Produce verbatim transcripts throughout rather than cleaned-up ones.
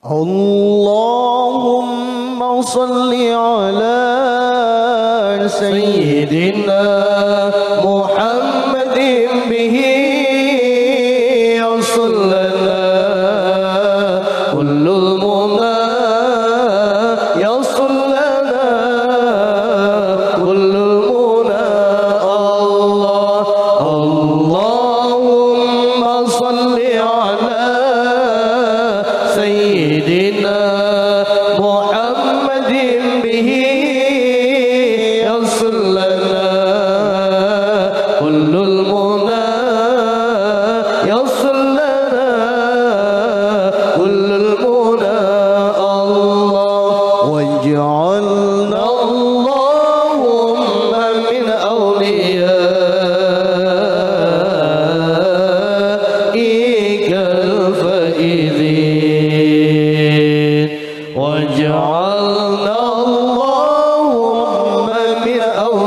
اللهم صل على سيدنا محمد به يصل لنا كل المنى يصل لنا كل المنى الله اللهم صل على سيدنا محمد به يصل لنا كل المنى يصل لنا كل المنى الله واجعلنا اللهم من أوليائك الفائزين واجعلنا اللهم من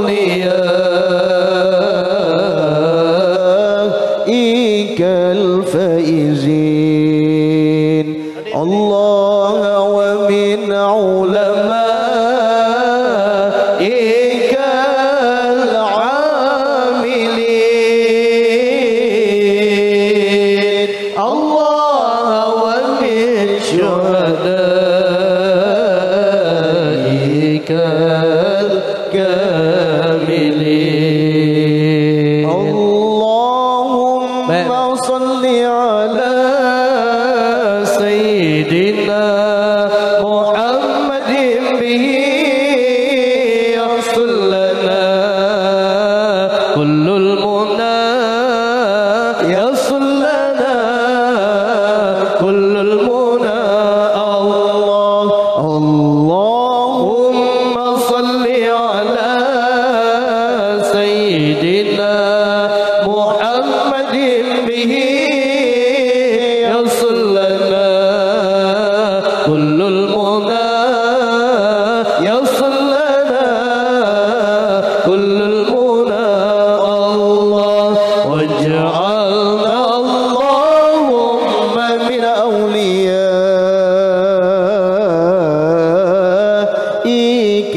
أوليائك الفائزين الله ومن علمائك العاملين الله ومن شهدائك الكاملين اللهم صل على سيدنا محمد به يصل لنا كل المنى يصل لنا كل المنى الله اللهم صل على سيدنا محمد به يصل لنا كل المنى يصل لنا كل المنى الله واجعلنا اللهم من أوليائك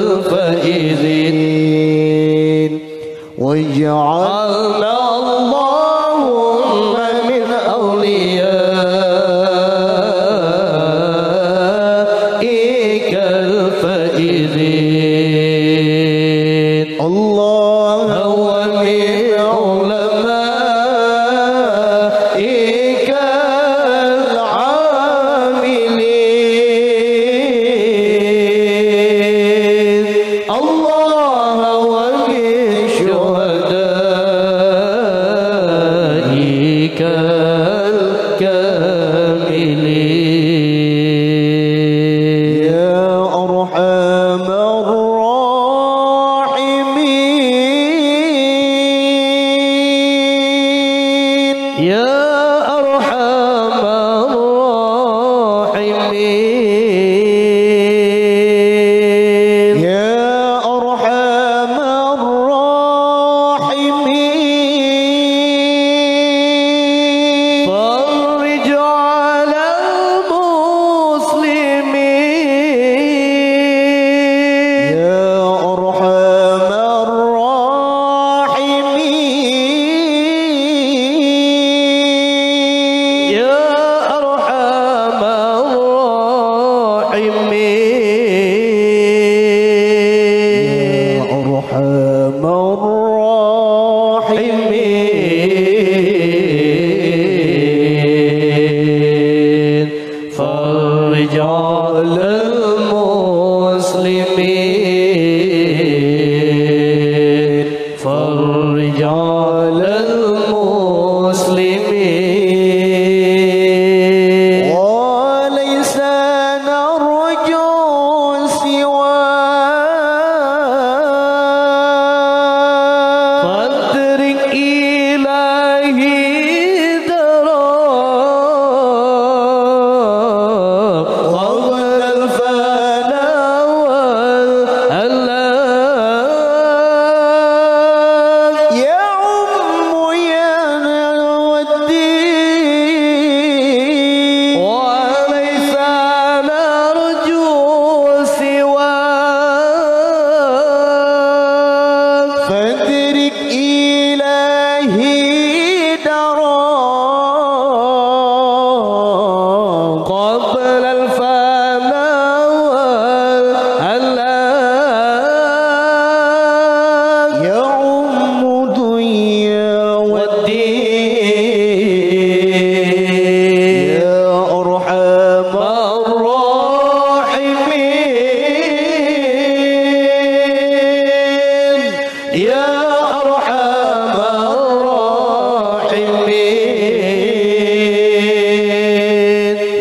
الفائزين واجعلنا اللهم من أوليائك الفائزين الله ومن علمائك العاملين الله ومن شهدائك الكاملين يا أرحم الراحمين يا أرحم الراحمين يا أرحم الراحمين فرج على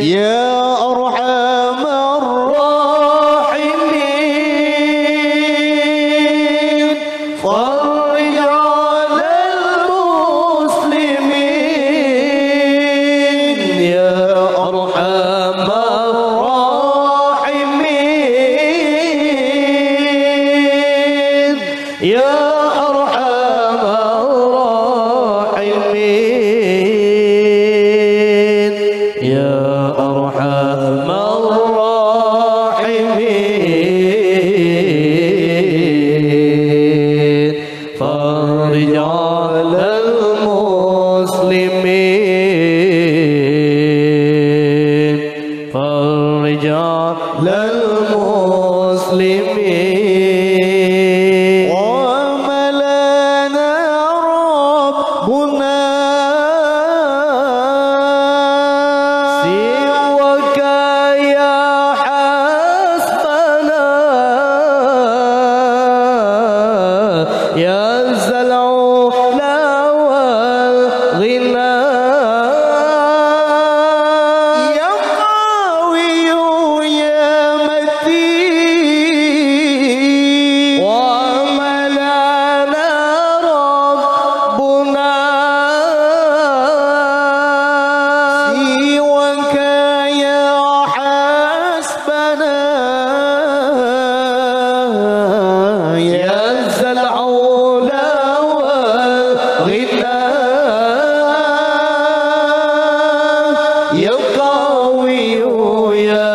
يا أرحم الراحمين فرج على المسلمين يا أرحم الراحمين يا أرحم الراحمين يا أرحم الراحمين فرج على المسلمين فرج على المسلمين وملأنا ربنا سواك يا حسبنا يا ذا العلا والغنى يا قوي يا متين وملأنا ربنا سواك يا حسبنا يا ذا العلا والغنى يا قوي يا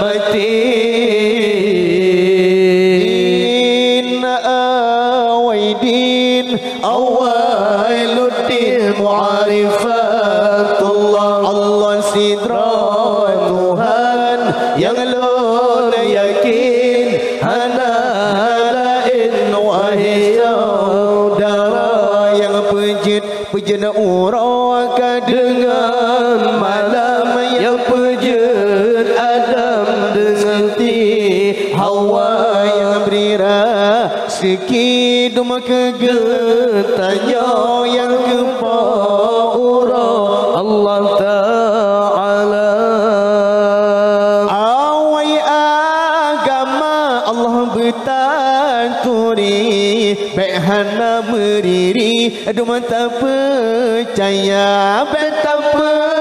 متين أويدين أويل الدين معرفة الله الله sidra Tuhan yang lon yakin hana lain wahai saudara yang pejit pejana uraka dengan malam yang pejit Adam dengan ti Hawa yang berira sikit maka getanya yang kepaura Allah Ta'ala awai agama Allah bertanturi baik hana meriri aduh mata percaya baik tak